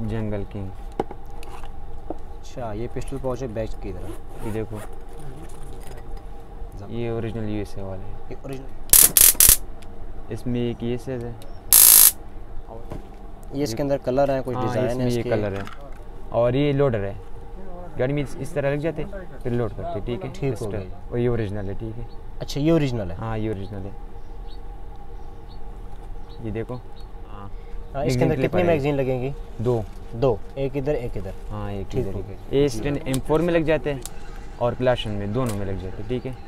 जंगल king. अच्छा, ये pistol pouch है बैच की तरह। ये देखो, ये ओरिजिनल यूएसए वाला है। ये ओरिजिनल, इसमें एक ये सेज है। ये इसके अंदर कलर है, कुछ डिज़ाइन है इसमें ये इसके। कलर है और ये लोडर है। गाड़ी में इस तरह लग जाते फिर लोड करते, ठीक है। ठीक हो गया। और ये ओरिजिनल है, ठीक है। अच्छा, ये ओरिजिनल है। हाँ, ये ओरिजिनल है। ये देखो। हाँ, इसके अंदर कितनी मैगजीन लगेंगी? दो, एक इधर एक इधर। हाँ, एक ठीक इधर। हो गया। ये स्टैंड M4 में लग जाते हैं और क्लाशन में, दोनों में लग जाते हैं, ठीक है।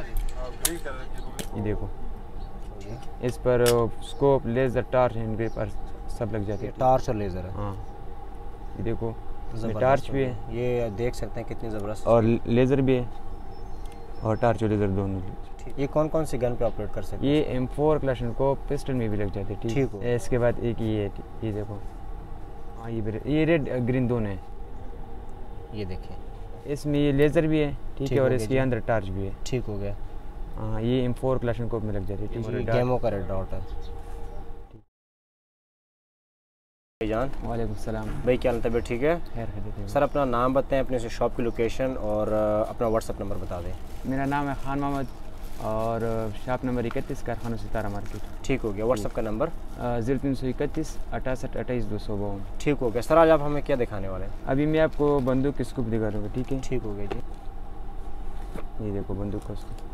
ये देखो, इस पर scope, laser, torch, hand grip पर सब लग जाते हैं। टार्च और लेज़र है। हाँ, ये देखो, इसमें ज़बरदस्त टार्च हो भी गया। है, ये देख सकते हैं कितनी ज़बरदस्त। और लेज़र भी है, और टार्च और लेज़र दोनों। ये कौन कौन सी गन पे ऑपरेट कर सकते हैं? ये M4 क्लाशन को पिस्टल में भी लग जाते हैं, ठीक हो। इसके बाद एक ये देखो। हाँ, ये रेड ग्रीन दोनों है। ये देखें, इसमें ये लेज़र भी है, ठीक है, हो और गया इसके जी। अंदर टार्च भी है। ठीक हो गया। हाँ, ये M4 क्लाशन कोप में लग जाती है, ठीक है। गेमो का रेड डॉट है। भाईजान, वालेकुम सलाम। भाई क्या हाल है, तबीयत ठीक है? खैर खैरियत। सर अपना नाम बताएं, अपने से शॉप की लोकेशन और अपना व्हाट्सअप नंबर बता दें। मेरा नाम है खान मोहम्मद और शॉप नंबर 31, कारखाना सितारा मार्केट। ठीक हो गया। व्हाट्सअप का नंबर 0331 68 28 252। ठीक हो गया। सर आज आप हमें क्या दिखाने वाले हैं? अभी मैं आपको बंदूक की स्कूप दिखा दूँगा, ठीक है। ठीक हो गया जी। ये देखो बंदूक का स्कूप,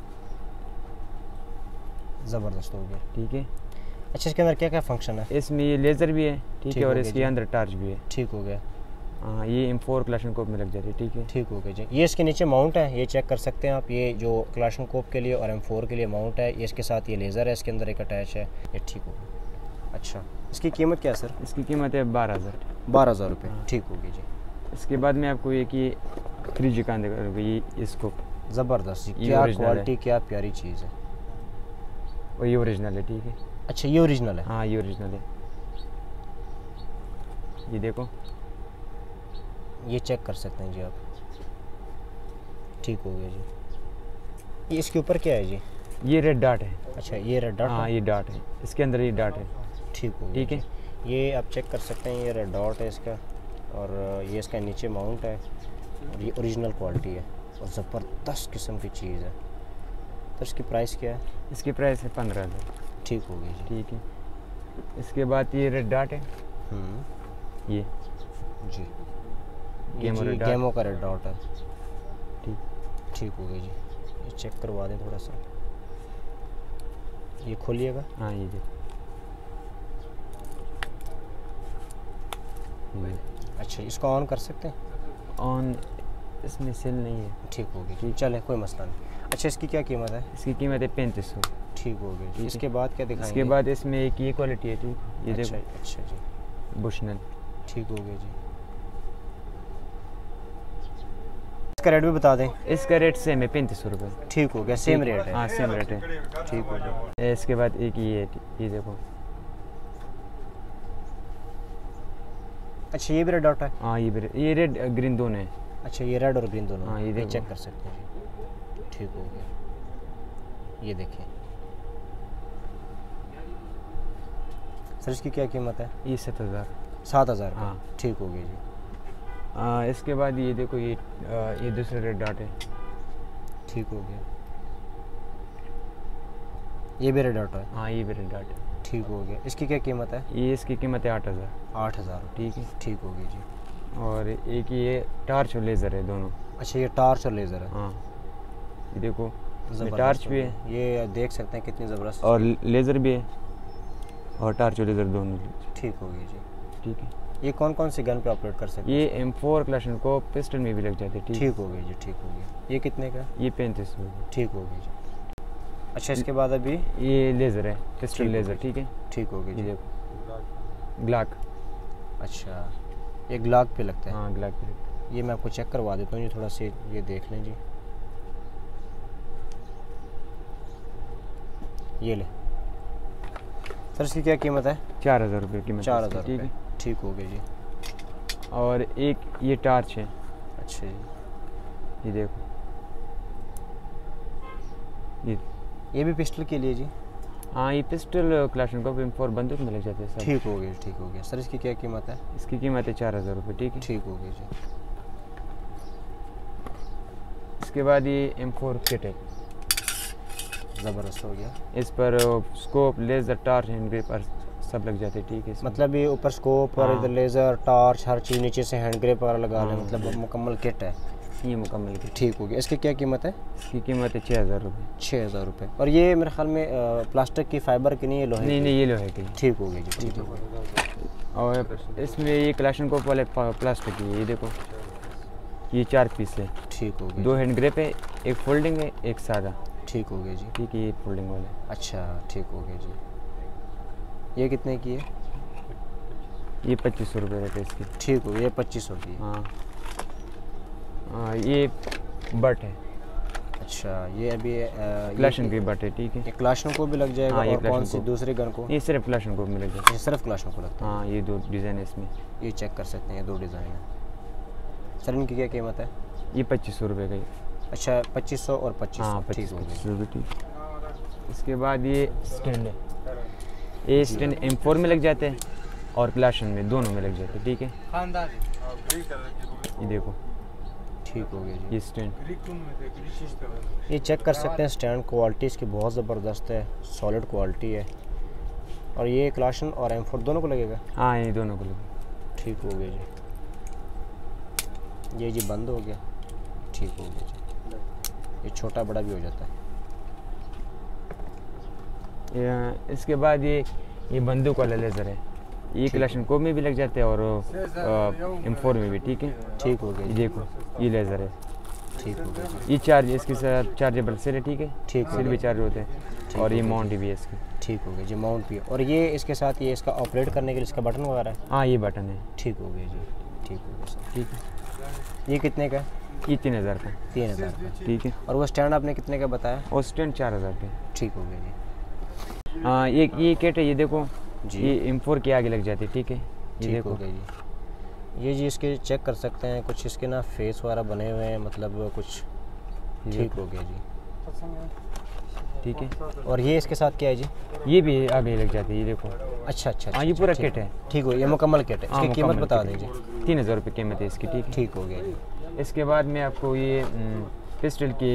ज़बरदस्त हो गया। ठीक है। अच्छा, इसके अंदर क्या क्या फंक्शन है? इसमें ये लेज़र भी है, ठीक है, हो और गया इसके जी। अंदर टार्च भी है। ठीक हो गया। हाँ, ये M4 क्लाशन कोप में लग जाती है, ठीक है। ठीक हो गया जी। ये इसके नीचे माउंट है, ये चेक कर सकते हैं आप। ये जो क्लाशनकोव के लिए और M4 के लिए माउंट है, ये इसके साथ ये लेज़र है, इसके अंदर एक अटैच है। ये ठीक हो गया। अच्छा, इसकी कीमत क्या है सर? इसकी कीमत है 12,000। 12,000 रुपये। ठीक हो गई जी। इसके बाद में आपको एक ये 3G का दिखा, ये इसको। ज़बरदस्त, ये क्या original क्वालिटी, है। क्या प्यारी चीज़ है। और ये ओरिजिनल है, ठीक है। अच्छा, ये ओरिजिनल है। हाँ, ये ओरिजिनल है। ये देखो, ये चेक कर सकते हैं जी आप। ठीक हो गया जी। ये इसके ऊपर क्या है जी? ये रेड डॉट है। अच्छा, ये रेड डॉट हाँ, है। ये डॉट है, इसके अंदर ये डॉट है। ठीक हो गया ठीक है। जी। ये आप चेक कर सकते हैं, ये रेड डॉट है इसका, और ये इसका नीचे माउंट है, और ये ओरिजिनल क्वालिटी है और ज़बरदस्त किस्म की चीज़ है। तो इसकी प्राइस क्या है? इसकी प्राइस है 15,000। ठीक हो गई जी। ठीक है। इसके बाद ये रेड डॉट है, ये जी। गेमो रेड डॉट। गेमो का रेड डॉट है। ठीक। ठीक हो गई जी। ये चेक करवा दें थोड़ा सा, ये खोलिएगा। हाँ, ये देखो, ये अच्छा, इसको ऑन कर सकते हैं? ऑन, इसमें सेल नहीं है। ठीक हो गई। चले, कोई मसला नहीं। अच्छा, इसकी क्या कीमत है? इसकी कीमत है 3500। ठीक हो गई। है। इसके बाद क्या दिखाएंगे? इसके बाद इसमें एक ये क्वालिटी है, ठीक, ये अच्छा, देखो, अच्छा जी। बुशनल। ठीक हो गया जी। इसका रेट भी बता दें। इसका रेट सेम है, 3500 रुपये। ठीक हो गया, सेम रेट है। हाँ, सेम रेट है। ठीक हो गया। इसके बाद एक ये है, ये देखो। अच्छा, ये भी रेड डॉट है। हाँ, ये रेड ग्रीन दोनों है। अच्छा, ये रेड और ग्रीन दोनों। हाँ, ये देखो। चेक कर सकते हैं जी। ठीक हो गया। ये देखिए सर, इसकी क्या कीमत है? ये 7,000। 7,000। हाँ। ठीक हो गई जी। इसके बाद ये देखो, ये दूसरा रेड डॉट है। ठीक हो गया। ये भी रेड डॉट है। हाँ, ये भी रेड डॉट है। ठीक हो गया। इसकी क्या कीमत है? ये इसकी कीमत है 8,000। 8,000। ठीक है। ठीक हो गई जी। और एक ये टार्च और लेज़र है दोनों। अच्छा, ये टार्च और लेज़र है। हाँ, ये देखो, ज़बरदस्त टार्च भी हो है गया। ये देख सकते हैं कितनी ज़बरदस्त। और लेज़र भी है, और टार्च और लेज़र दोनों। ठीक हो गई जी। ठीक है। ये कौन कौन सी गन पे ऑपरेट कर सकते हैं? ये M4 क्लाशन को पिस्टल में भी लग जाते हैं, ठीक। ठीक हो गई जी। ठीक हो गया। ये कितने का? ये 3500। ठीक हो गई जी। अच्छा, इसके बाद अभी ये लेज़र है, पिस्टल ठीक हो लेज़र, गई। ठीक है। ठीक हो गई ये जी। देखो, ग्लाक। अच्छा, ये ग्लाक पे लगता है। हाँ, ग्लाक पे। ये मैं आपको चेक करवा देता हूँ, ये थोड़ा सा ये देख लें जी। ये ले सर, इसकी क्या कीमत है? 4,000 रुपये कीमत। 4,000 ठीक है। ठीक हो गई जी। और एक ये टार्च है, अच्छा जी। ये देखो, ये ये भी पिस्टल के लिए जी? हाँ ये पिस्टल क्लाशनकोव M4 बंदूक में लग जाते हैं सब। ठीक हो गया, ठीक हो गया सर। इसकी क्या कीमत है? इसकी कीमत है 4000 रुपये। ठीक है, ठीक हो गया जी। इसके बाद ये M4 किट है, ज़बरदस्त हो गया। इस पर scope, laser, torch, hand gripper सब लग जाते हैं। ठीक है, मतलब ये ऊपर स्कोप और हाँ। इधर लेज़र, टार्च, हर चीज़, नीचे से हैंड ग्रिप वगैरह लगा लें, हाँ। मतलब मुकम्मल किट है। ये मुकम्मल किट। ठीक हो गया। इसकी क्या कीमत है? इसकी कीमत है 6000 रुपये। 6000 रुपये। और ये मेरे ख्याल में प्लास्टिक की फाइबर की नहीं है, लोहे नहीं की? नहीं, ये लोहे की। ठीक हो गया जी, ठीक हो गया। और इसमें ये क्लाशनकोव वाले प्लास्टिक की है, ये देखो, ये 4 पीस है। ठीक हो गया 2 जी। हैंड ग्रिप है, एक फोल्डिंग है, एक सादा। ठीक हो गया जी। ठीक है, ये फोल्डिंग वाला है। अच्छा, ठीक हो गया जी। ये कितने की है? ये 2500 रुपये रेट है इसकी। ठीक हो गया, ये 2500 की है। हाँ, ये बट है, अच्छा, ये अभी क्लाशन की बट है। ठीक है, ये क्लाशनों को भी लग जाएगा? हाँ, ये और कौन सी क्लाशनकोव। दूसरी गन को? ये सिर्फ क्लाशनकोव में लग जाता ये सिर्फ क्लाशनों को लगता है। हाँ, ये 2 डिज़ाइन है इसमें। है। ये चेक कर सकते हैं, ये 2 डिज़ाइन है। सर इनकी क्या कीमत है? ये 2500 रुपये का ही। अच्छा, 2500 और 2500। हाँ, ठीक हो 2500 गया। रुपये। ठीक, इसके बाद ये स्टैंड है, ये स्टैंड M4 में लग जाते हैं और क्लाशन में, दोनों में लग जाते हैं। ठीक है, ये देखो, ठीक हो गया जी। ये स्टैंड। ये चेक कर सकते हैं स्टैंड, क्वालिटी इसकी बहुत ज़बरदस्त है, सॉलिड क्वालिटी है। और ये क्लाशन और M4 दोनों को लगेगा? हाँ, ये दोनों को लगे। ठीक हो गया जी। ये जी बंद हो गया। ठीक हो गया जी। ये छोटा बड़ा भी हो जाता है। इसके बाद ये बंदूक वाला लेज़र है, ये क्लाशनकोव में भी लग जाते हैं और M4 में भी। ठीक है, ठीक हो गया ये जी। देखो, ये लेज़र है, ठीक हो गया जी। ये चार्ज, इसके साथ चार्जेबल सेल है। ठीक है, ठीक हो सेल भी गया। चार्ज होते हैं और ये माउंट भी है इसका। ठीक हो गया जी, माउंट भी। और ये इसके साथ ये इसका ऑपरेट करने के लिए इसका बटन वगैरह है? हाँ, ये बटन है। ठीक हो गया जी, ठीक हो गया सर। ठीक है, ये कितने का है? ये 3000 का। 3000 का। ठीक है, और वो स्टैंड आपने कितने का बताया? और स्टैंड 4000 के। ठीक हो गया जी। हाँ, ये किट है, ये देखो जी। ये M4 के आगे लग जाती है। ठीक है, ये ठीक देखो, हो गया जी। ये जी इसके चेक कर सकते हैं, कुछ इसके ना फेस वगैरह बने हुए हैं, मतलब कुछ। ठीक हो गया जी। ठीक है, और ये इसके साथ क्या है जी? ये भी आगे लग जाती है, ये देखो। अच्छा अच्छा। हाँ, ये अच्छा, पूरा ठीक। किट है। ठीक हो, ये मुकम्मल किट है। हाँ, इसकी कीमत मुकम्मल बता किट है। दीजिए। 3000 रुपये कीमत है इसकी। ठीक है, ठीक हो गया जी। इसके बाद में आपको ये पिस्टल की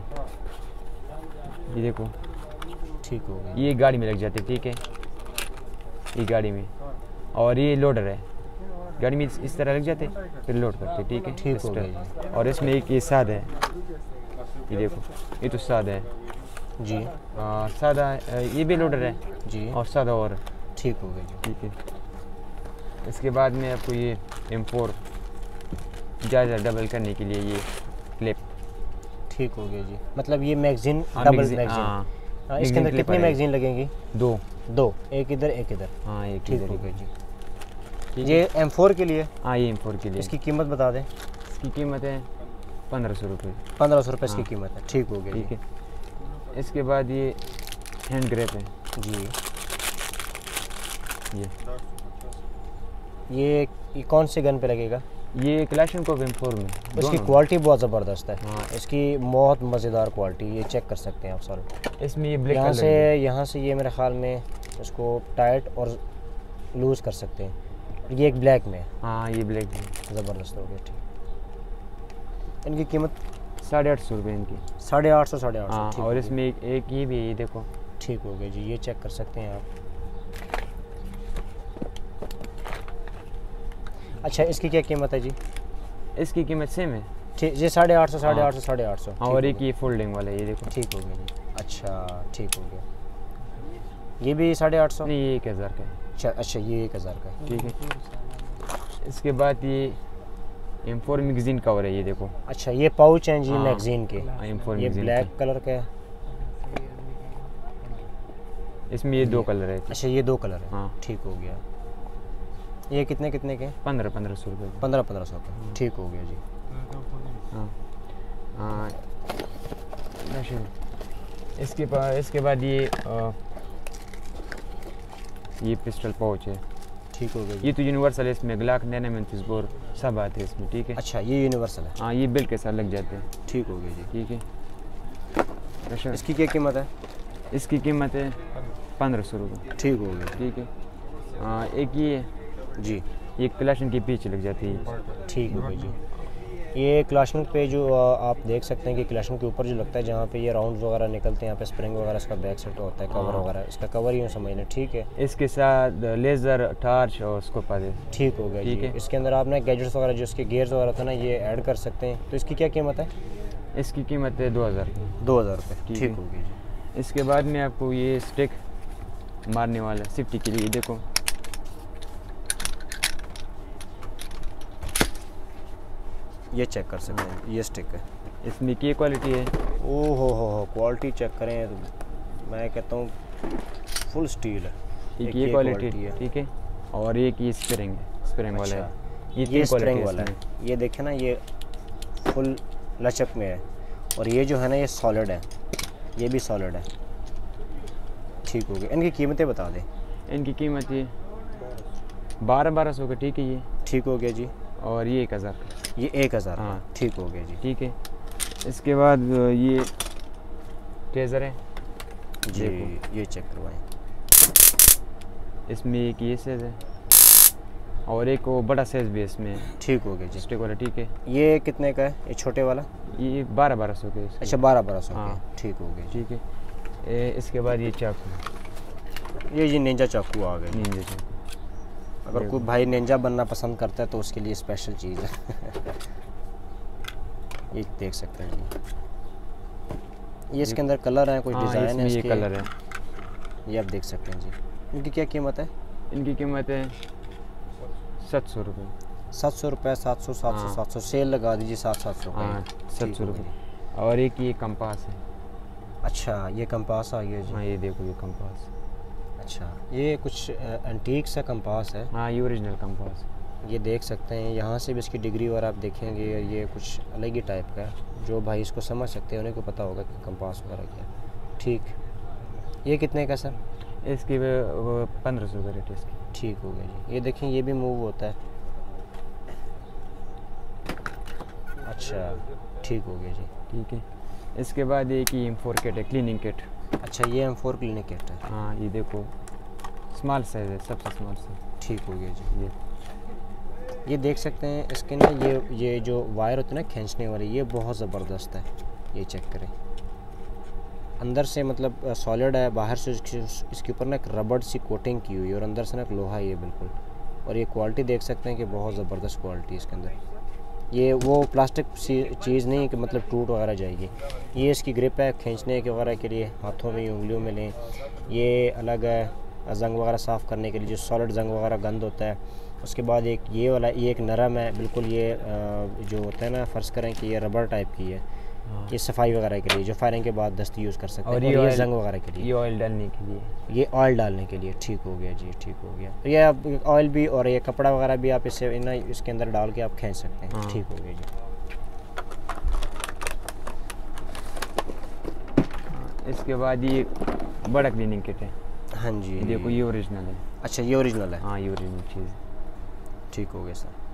ये देखो, ठीक हो गया। ये गाड़ी में लग जाते हैं। ठीक है, ये गाड़ी में, और ये लोडर है, गाड़ी में इस तरह लग जाते फिर लोड करते। ठीक है, ठीक हो पिस्टल। गया और इसमें एक ये सादा है, ये देखो, ये तो सादा है जी। सादा ये भी लोडर है जी। और सादा और। ठीक हो गया जी। ठीक है, इसके बाद में आपको ये M4 ज़्यादा डबल करने के लिए ये क्लिप। ठीक हो गया जी। मतलब ये मैगजीन, हाँ, डबल मैगजीन, मैगजीन। हाँ, इसके अंदर मैगजीन कितनी clip मैगजीन लगेंगी? 2। 2, एक इधर एक इधर। हाँ, एक ठीक इधर, हो एक गया इधर। जी। ठीक ये है? M4 के लिए? हाँ, ये M4 के लिए। इसकी कीमत बता दें। इसकी कीमत है 1500 रुपये। 1500 रुपये इसकी हाँ। कीमत है। ठीक हो गया ठीक जी। है, इसके बाद ये हैंड ग्रेप है, जी। ये ये कौन सी गन पे लगेगा? ये क्लाशनकोव M4 में। इसकी दोनों। क्वालिटी बहुत ज़बरदस्त है। हाँ। इसकी बहुत मज़ेदार क्वालिटी, ये चेक कर सकते हैं आप सर। इसमें ये ब्लैक यहाँ कलर से है। यहाँ से ये मेरे ख्याल में इसको टाइट और लूज़ कर सकते हैं। ये एक ब्लैक में है। हाँ, ये ब्लैक है। ज़बरदस्त हो गया। ठीक, इनकी कीमत 850 रुपये इनकी। 850 850। हाँ, ठीक और हो इसमें एक ये भी है, ये देखो। गया। ठीक हो गया जी, ये चेक कर सकते हैं आप। अच्छा, इसकी क्या कीमत है जी? इसकी कीमत सेम है। ठीक, ये 850 850 850। हाँ, और एक ये फोल्डिंग वाला है, ये देखो। ठीक हो गया जी। अच्छा, ठीक हो गया। ये भी 850? नहीं, ये 1000 का है। अच्छा, ये 1000 का है। ठीक है, इसके बाद ये M4 मैगजीन कवर है, ये देखो। अच्छा, ये पाउच हैं जी हाँ। मैगजीन के। M4 ये मैगजीन ब्लैक कलर का है। इसमें ये 2 कलर है। अच्छा, ये 2 कलर है। हाँ। ठीक हो गया। ये कितने कितने के? 1500 रुपये। 1500 का। ठीक हो गया जी। हाँ, हाँ, इसके बाद ये पिस्टल पाउच है। ठीक हो गया जी। ये तो यूनिवर्सल है, इसमें ग्लाक, नैनोमेंथिस बोर सब आते हैं इसमें। ठीक है, अच्छा, ये यूनिवर्सल है। हाँ, ये बिल के साथ लग जाते हैं। ठीक हो गया जी। ठीक है, अच्छा, इसकी क्या कीमत है? इसकी कीमत है 1500 रुपये। ठीक हो गया ठीक है। एक ये जी। ये क्लाशन की पीछे लग जाती है। ठीक हो गया जी। ये क्लाशनिंग पे जो आप देख सकते हैं कि क्लाशनिंग के ऊपर जो लगता है जहाँ पे ये राउंड्स वगैरह निकलते हैं, यहाँ पे स्प्रिंग वगैरह इसका बैक सेट होता है, कवर वगैरह इसका कवर यूँ समझ लें। ठीक है। इसके साथ लेज़र, टॉर्च और स्कोप आ जाए। ठीक हो गया ठीक जी। है। इसके अंदर आपने गैजेट्स वगैरह जो इसके गियर्स वगैरह था ना ये ऐड कर सकते हैं। तो इसकी क्या कीमत है? इसकी कीमत है 2000 की। 2000 रुपये। ठीक ठीक है। हो गया जी। इसके बाद में आपको ये स्टिक मारने वाला सेफ्टी के लिए देखो, ये चेक कर सकते हैं, ये स्टिक है। इसमें की क्वालिटी है। ओ हो क्वालिटी चेक करें तो मैं कहता हूँ फुल स्टील है। एक ये क्वालिटी है। ठीक है। और एक ये स्प्रिंग है, स्प्रिंग वाला है। ये स्प्रिंग वाला है। ये देखें ना, ये फुल लचक में है। और ये जो है ना ये सॉलिड है, ये भी सॉलिड है। ठीक हो गया। इनकी कीमतें बता दें। इनकी कीमत ये 1200 का। ठीक है ये। ठीक हो गया जी। और ये 1000 का। ये 1000। हाँ। ठीक हो गया जी। ठीक है। इसके बाद ये ट्रेजर है जी, ये चेक करवाएं। इसमें एक ये साइज है और एक वो बड़ा साइज भी है इसमें। ठीक हो गया जी। स्टिक वाला। ठीक है। ये कितने का है ये छोटे वाला? ये 1200 के। अच्छा 1200 हाँ। का। ठीक हो गया जी। ठीक है। इसके बाद ये चाकू, ये जी निंजा चाकू आ गए। निंजा चाकू। अगर कोई भाई निंजा बनना पसंद करता है तो उसके लिए स्पेशल चीज़ है। ये देख सकते हैं जी। ये इसके अंदर कलर है, कोई डिज़ाइन है ये इसके? कलर है। ये आप देख सकते हैं जी। इनकी क्या कीमत है? इनकी कीमत है 700 रुपये। 700 रुपये। 700 700 हाँ। 700 सेल लगा दीजिए। 700 हाँ, 700 रुपये। और एक ये कंपास है। अच्छा ये कंपास आ गया जी। हाँ, ये देखो ये कंपास। अच्छा ये कुछ एंटीक सा कंपास है। हाँ, ये ओरिजिनल कंपास। ये देख सकते हैं, यहाँ से भी इसकी डिग्री और आप देखेंगे ये कुछ अलग ही टाइप का है। जो भाई इसको समझ सकते हैं उन्हीं को पता होगा कि कंपास वगैरह क्या है। ठीक। ये कितने का सर? इसकी 1500 का रेट है इसकी। ठीक हो गया जी। ये देखें ये भी मूव होता है। अच्छा ठीक हो गया जी। ठीक है। इसके बाद एक ये M4 किट है, क्लीनिंग किट। अच्छा ये M4 क्लीनिंग किट है। हाँ, ये देखो स्मॉल साइज है, सबसे स्मॉल साइज। ठीक हो गया जी। ये देख सकते हैं इसके ना ये जो वायर होती है ना खींचने वाली, ये बहुत ज़बरदस्त है। ये चेक करें, अंदर से मतलब सॉलिड है, बाहर से इसके ऊपर ना एक रबड़ सी कोटिंग की हुई है और अंदर से ना एक लोहा ही है बिल्कुल। और ये क्वालिटी देख सकते हैं कि बहुत ज़बरदस्त क्वालिटी है इसके अंदर। ये वो प्लास्टिक सी चीज़ नहीं कि मतलब टूट वगैरह जाएगी। ये इसकी ग्रिप है खींचने के वगैरह के लिए, हाथों में उंगलियों में लें। ये अलग है जंग वगैरह साफ़ करने के लिए, जो सॉलिड जंग वगैरह गंद होता है। उसके बाद एक ये वाला, ये एक नरम है बिल्कुल। ये जो होता है ना, फ़र्ज़ करें कि ये रबर टाइप की है। ये सफाई वगैरह के लिए, जो फायरिंग के बाद दस्ती यूज़ कर सकते हैं। और ये जंग वगैरह के लिए, ये ऑयल डालने के लिए, ये ऑयल डालने के लिए। ठीक हो गया जी। ठीक हो गया। ये आप ऑयल भी और ये कपड़ा वगैरह भी आप इससे ना इसके अंदर डाल के आप खींच सकते हैं। ठीक हो गया जी। इसके बाद ये बड़ा क्लीनिंग किट है। हाँ जी देखो ये ओरिजिनल है। अच्छा ये ओरिजिनल है। हाँ, ये ओरिजिनल चीज़। ठीक हो गया सर।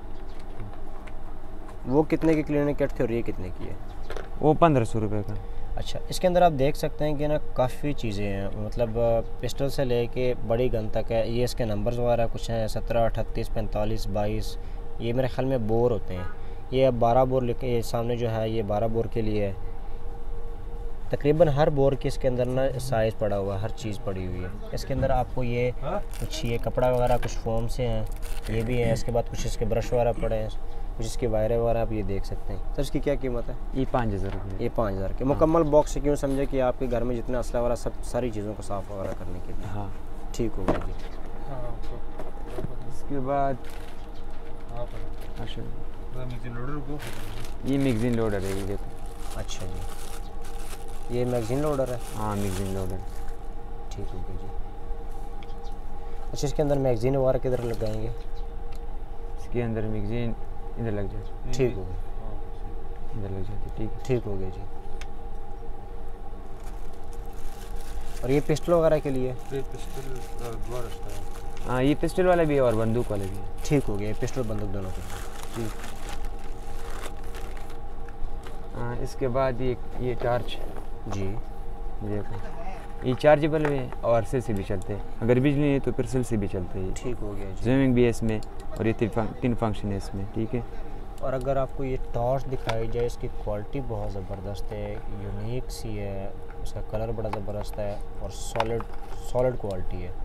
वो कितने की क्लीनिंग किट थी और ये कितने की है? वो 1500 रुपये का। अच्छा इसके अंदर आप देख सकते हैं कि ना काफ़ी चीज़ें हैं, मतलब पिस्टल से लेके बड़ी गन तक है। ये इसके नंबर्स वगैरह कुछ हैं 17, 38, 45, 22। ये मेरे ख्याल में बोर होते हैं। ये अब 12 बोर लिखे, ये सामने जो है ये 12 बोर के लिए है। तकरीबन हर बोर के इसके अंदर ना साइज़ पड़ा हुआ है, हर चीज़ पड़ी हुई है। इसके अंदर आपको ये कुछ ये कपड़ा वगैरह कुछ फोम से हैं, ये भी है। इसके बाद कुछ इसके ब्रश वगैरह पड़े हैं, कुछ इसके वायरें वगैरह आप ये देख सकते हैं। सर इसकी क्या कीमत है? ये 5000 रुपये। ये 5000 के मुकम्मल बॉक्स से क्यों समझे कि आपके घर में जितना असला वाला सब सारी चीज़ों को साफ़ वगैरह करने के लिए। हाँ ठीक हो गया जी। इसके बाद ये मैगज़ीन लोडर है, ये देखो। अच्छा जी, ये मैगज़ीन लोडर है। हाँ, मैगज़ीन लोडर। ठीक हो गया जी। अच्छा इसके अंदर मैगज़ीन वगैरह किधर लगाएंगे? इसके अंदर मैगज़ीन इधर लग जाती। ठीक हो गया, इधर लग जाती। ठीक है। ठीक हो गया जी। और ये पिस्टल वगैरह के लिए? हाँ, ये पिस्टल वाला भी है और बंदूक वाला भी है। ठीक हो गया, पिस्टल बंदूक दोनों के। ठीक। हाँ, इसके बाद ये टॉर्च जी देखो, ये चार्जेबल है और सेल से भी चलते हैं, अगर बिजली नहीं है तो फिर सेल से भी चलते हैं। ठीक हो गया जी। स्विमिंग भी है इसमें और ये तीन फंक्शन है इसमें, ठीक है। और अगर आपको ये टॉर्च दिखाई जाए, इसकी क्वालिटी बहुत ज़बरदस्त है, यूनिक सी है, इसका कलर बड़ा ज़बरदस्त है और सॉलिड क्वालिटी है।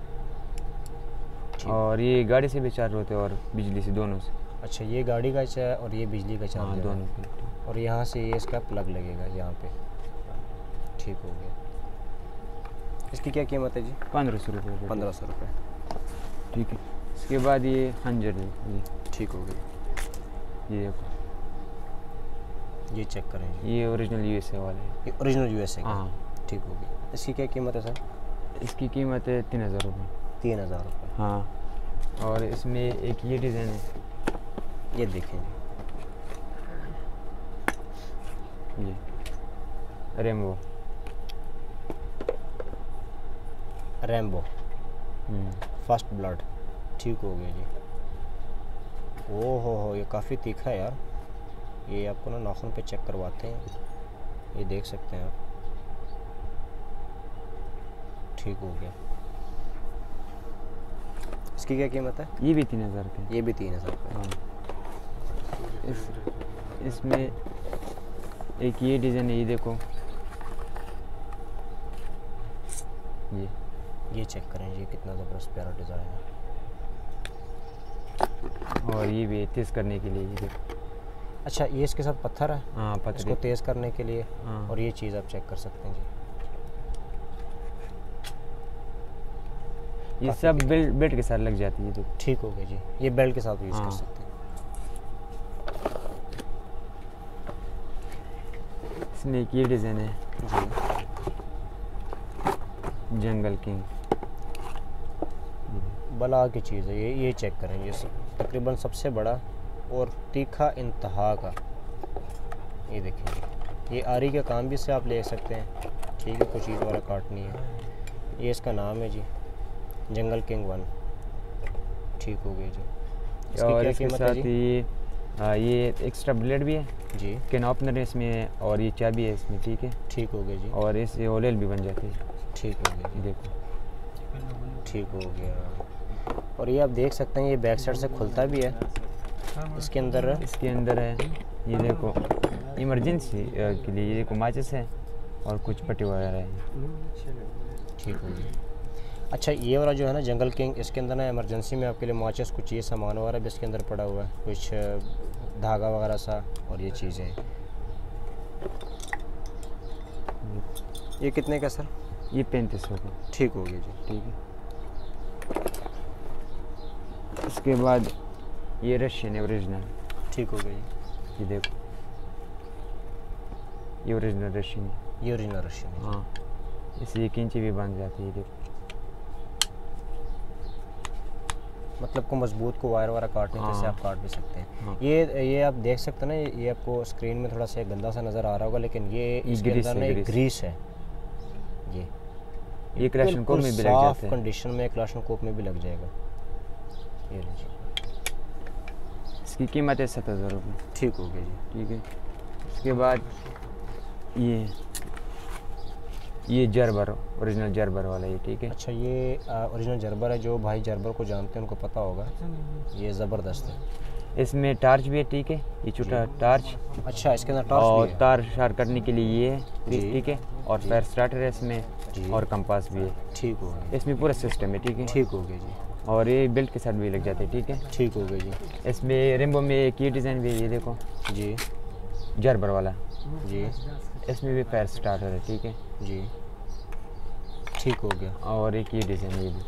और ये गाड़ी से भी चार्ज होते हैं और बिजली से, दोनों से। अच्छा, ये गाड़ी का है और ये बिजली का हाँ, चार्जर है। दोनों पे। और यहाँ से ये इसका प्लग लगेगा यहाँ पे। ठीक हो गया। इसकी क्या कीमत है जी? 1500 रुपये। 1500 रुपये। ठीक है। इसके बाद ये खंजर है, ये ठीक हो गया। ये देखो, ये चेक करें जी। ये ओरिजिनल यूएसए वाला है। ये ओरिजिनल यूएसए का। हाँ। ठीक हो गया। इसकी क्या कीमत है सर? इसकी कीमत है 3000 रुपये। 3000 रुपये। हाँ। और इसमें एक ये डिज़ाइन है, ये देखें जी, ये रेम्बो। Rambo first blood. ठीक हो गया जी। ओहो हो, ये काफ़ी तीखा है यार। ये आपको ना नाखून पे चेक करवाते हैं, ये देख सकते हैं आप। ठीक हो गया। इसकी क्या कीमत है? ये भी 3000 के। ये भी 3000 रुपये। हाँ। इसमें एक ये डिज़ाइन है, ये देखो, ये चेक करें जी, कितना ज़बरदस्त प्यारा डिज़ाइन है। और ये भी तेज़ करने के लिए, ये देखो। अच्छा, ये इसके साथ पत्थर है? हाँ, पत्थर इसको तेज़ करने के लिए। हाँ। और ये चीज़ आप चेक कर सकते हैं जी। ये सब बेल्ट के साथ लग जाती है, देखो। ठीक हो गया जी। ये बेल्ट के साथ यूज़ कर हाँ। सकते हैं। इसमें एक ये डिज़ाइन है जी। जंगल किंग। बला की चीज़ है ये चेक करें। ये तकरीबन सबसे बड़ा और तीखा इंतहा का। ये देखिए, ये आरी का काम भी इससे आप ले सकते हैं। ठीक है, कुछ चीज़ वाला काटनी है। ये इसका नाम है जी, जंगल किंग 1। ठीक हो गया जी। इसकी और क्या इसके कीमत है साथ जी? ये एक्स्ट्रा ब्लेड भी है जी। कैन ओपनर है इसमें, और ये चाबी है इसमें, ठीक है। ठीक हो गया जी। और इससे ओलेल भी बन जाती है, ठीक हो गया जी। देखो। ठीक हो गया। और ये आप देख सकते हैं, ये बैक साइड से खुलता भी है। इसके अंदर है, ये देखो, इमरजेंसी के लिए, ये देखो, माचिस है और कुछ पट्टी वगैरह है। ठीक हो गया। अच्छा, ये वाला जो है ना जंगल किंग, इसके अंदर ना इमरजेंसी में आपके लिए माचिस, कुछ ये सामान वगैरह भी इसके अंदर पड़ा हुआ है, कुछ धागा वगैरह सा, और ये चीज़ें। ये कितने का सर? ये 3500 का। ठीक हो गया जी। ठीक है। इसके बाद ये रशियन है, ओरिजिनल। ठीक हो गया जी। ये देखो, ये ओरिजिनल रशियन है। ये ओरिजिनल रशियन है। हाँ। इससे ये इंची भी बन जाती है, देखो। मतलब को मजबूत को वायर वायर काटने हाँ। जैसे आप काट भी सकते हैं। हाँ। ये आप देख सकते हैं ना, ये आपको स्क्रीन में थोड़ा सा गंदा सा नज़र आ रहा होगा, लेकिन ये इसके अंदर ना ग्रीस है। ये क्लाशनकोप में भी लग साफ जाते हैं। कंडीशन में क्लाशनकोप में भी लग जाएगा। ये लीजिए। इसकी कीमत है 7000 रुपये। ठीक हो गया जी। ठीक है। उसके बाद ये जर्बर, ओरिजिनल जर्बर वाला, ये, ठीक है। अच्छा, ये ओरिजिनल जर्बर है। जो भाई जर्बर को जानते हैं उनको पता होगा, ये ज़बरदस्त है। इसमें टार्च भी है, ठीक है, ये छोटा टार्च। अच्छा, इसके अंदर टॉर्च और भी है। तार शार करने के लिए ये है, जी। ठीक है। और फायर स्टार्टर है इसमें, जी। और कंपास भी है। ठीक हो गया। इसमें पूरा सिस्टम है, ठीक है। ठीक हो गया जी। और ये बेल्ट के साथ भी लग जाते हैं, ठीक है। ठीक हो गया जी। इसमें रेम्बो में एक ये डिज़ाइन भी है, ये देखो, जी। जर्बर वाला। जी। इसमें भी फायर स्टार्टर है, ठीक है। जी। ठीक हो गया। और एक ये डिज़ाइन, ये भी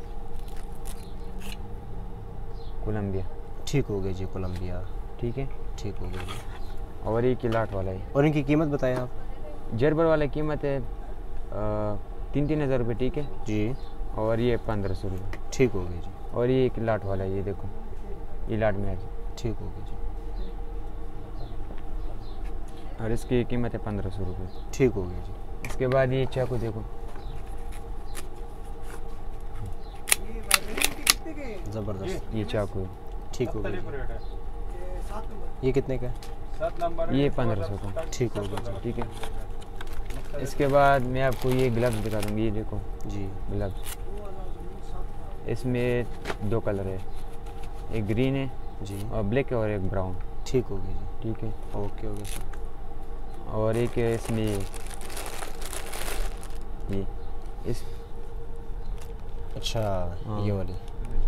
कोलंबिया। ठीक हो गया जी, कोलंबिया। ठीक है। ठीक हो गया जी। और ये किलाट वाला है। और इनकी कीमत बताएं आप? जर्बर वाला कीमत है 3-3 हज़ार रुपये, ठीक है। जी। और ये 1500 रुपये। ठीक हो गया जी। और ये एक लाट वाला है, ये देखो, ये लाट में आ जाए। ठीक हो गया जी। और इसकी कीमत है 1500 रुपये। ठीक हो गया जी। इसके बाद ये चाकू देखो, ज़बरदस्त। ये चाकू है। ठीक हो गया जी। ये कितने का है? ये 1500 का। ठीक हो गया जी। ठीक है। इसके बाद मैं आपको ये ग्लव्स दिखा दूँगी, ये देखो जी ग्लव्स। इसमें 2 कलर है, एक ग्रीन है जी। और ब्लैक है और एक ब्राउन। ठीक हो गया जी। ठीक है। Okay okay sir. और एक है इसमें ये इस अच्छा हाँ। ये वाली।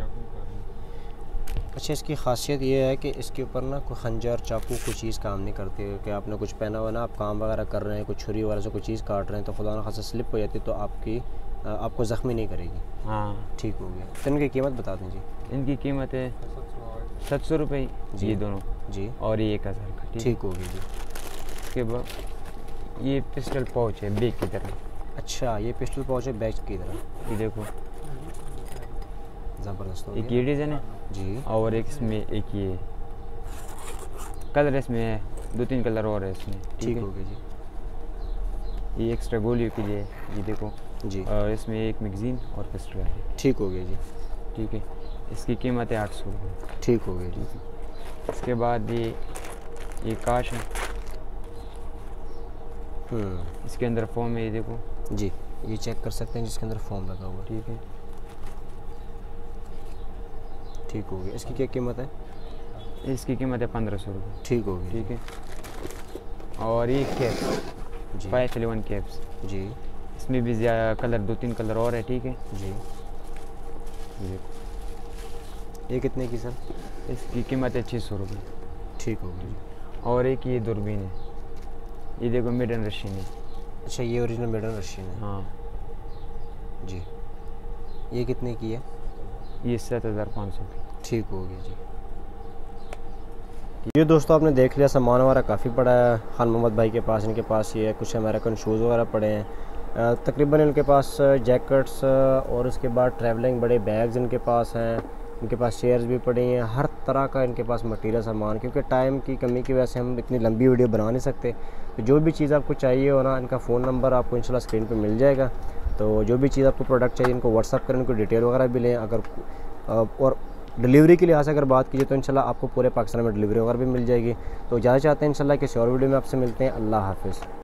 अच्छा, इसकी खासियत ये है कि इसके ऊपर ना कोई खंजर चाकू कोई चीज़ काम नहीं करती है, कि आपने कुछ पहना हुआ ना, आप काम वगैरह कर रहे हैं, कोई छुरी वगैरह से कोई चीज़ काट रहे हैं तो खुदा ना खासा स्लिप हो जाती है तो आपको ज़ख्मी नहीं करेगी। हाँ। ठीक हो गया। तो इनकी कीमत बता दें जी। इनकी कीमत है 700 रुपये जी। ये दोनों, जी और ये 1000 का। ठीक हो गया जी। इसके बाद ये पिस्टल पाउच है बैग की तरह। अच्छा, ये पिस्टल पाउच है बैग की तरह। ये देखो, ज़बरदस्त हो एक गया ये डिज़ाइन है जी। और एक इसमें एक ये कलर इसमें है, 2-3 कलर और है इसमें। ठीक है। हो गया जी। ये एक्स्ट्रा गोलियों के लिए है, ये देखो। जी और इसमें एक मैगज़ीन और पिस्टल है। ठीक हो गया जी। ठीक है। इसकी कीमत है 800 रुपये। ठीक हो गया जी। इसके बाद ये काश है, इसके अंदर फोम है, ये देखो। जी, ये चेक कर सकते हैं जिसके अंदर फोम लगा हुआ है। ठीक है। ठीक हो गया। इसकी क्या कीमत है? इसकी कीमत है 1500 रुपये। ठीक हो गया। ठीक है। और ये कैप्स, जी 511 कैप्स, जी इसमें भी ज़्यादा कलर 2-3 कलर और है। ठीक है। जी। ये देखो, ये कितने की सर? इसकी कीमत है 600 रुपये। ठीक हो गया जी। और एक ये दूरबीन है, ये देखो मेड इन रशियन है। अच्छा, ये ओरिजिनल मेड इन रशियन है। हाँ। जी। ये कितने की है? ये 7500 की। ठीक हो गया जी। ये दोस्तों आपने देख लिया, सामान वगैरह काफ़ी बड़ा है खान मोहम्मद भाई के पास। इनके पास ये कुछ अमेरिकन शूज़ वगैरह पड़े हैं, तकरीबन इनके पास जैकेट्स और उसके बाद ट्रैवलिंग बड़े बैग्स इनके पास हैं। इनके पास चेयर्स भी पड़ी हैं, हर तरह का इनके पास मटेरियल सामान। क्योंकि टाइम की कमी की वजह से हम इतनी लंबी वीडियो बना नहीं सकते, तो जो भी चीज़ आपको चाहिए हो ना, इनका फ़ोन नंबर आपको इंशाल्लाह स्क्रीन पे मिल जाएगा। तो जो भी चीज़ आपको प्रोडक्ट चाहिए इनको व्हाट्सअप करें, इनको डिटेल वगैरह भी लें। अगर और डिलीवरी के लिहाज से अगर बात कीजिए तो इंशाल्लाह आपको पूरे पाकिस्तान में डिलीवरी वगैरह भी मिल जाएगी। तो ज़्यादा चाहते हैं इंशाल्लाह किसी और वीडियो में आपसे मिलते हैं। अल्लाह हाफ़िज़।